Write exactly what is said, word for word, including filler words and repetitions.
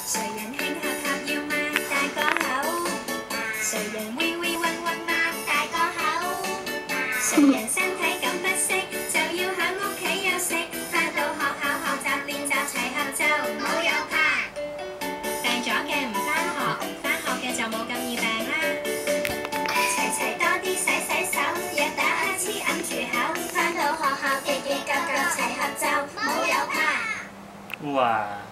誰人輕合合要擘大個口？誰人 we we 混混擘大個口？誰人身體咁不適，就要喺屋企休息，返到學校學習練習齊合就冇有怕。病咗嘅唔返學，返學嘅就冇咁易病啦。齊齊多啲洗洗手，若打乞嗤揞住口，返到學校記記腳腳齊合就冇有怕。 哇！